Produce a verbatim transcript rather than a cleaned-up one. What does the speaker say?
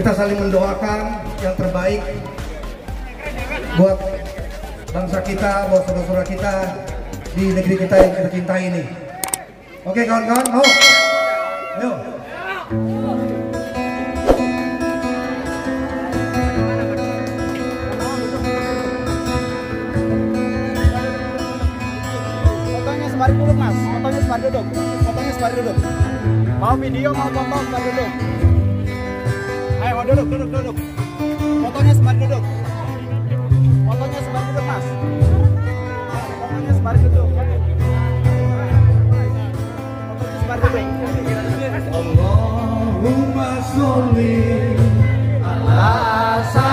Kita saling mendoakan yang terbaik buat bangsa kita, buat saudara-saudara kita di negeri kita yang kita cintai ini. Oke kawan-kawan, mau? Ayo. Fotonya sembari duduk mas, fotonya sembari duduk, fotonya sembari duduk. Mau video, mau foto, sembari duduk. Ayo duduk, duduk, duduk. Fotonya sembari duduk. Fotonya sembari duduk mas. Fotonya sembari duduk. Fotonya sembari duduk. Allahumma sholli ala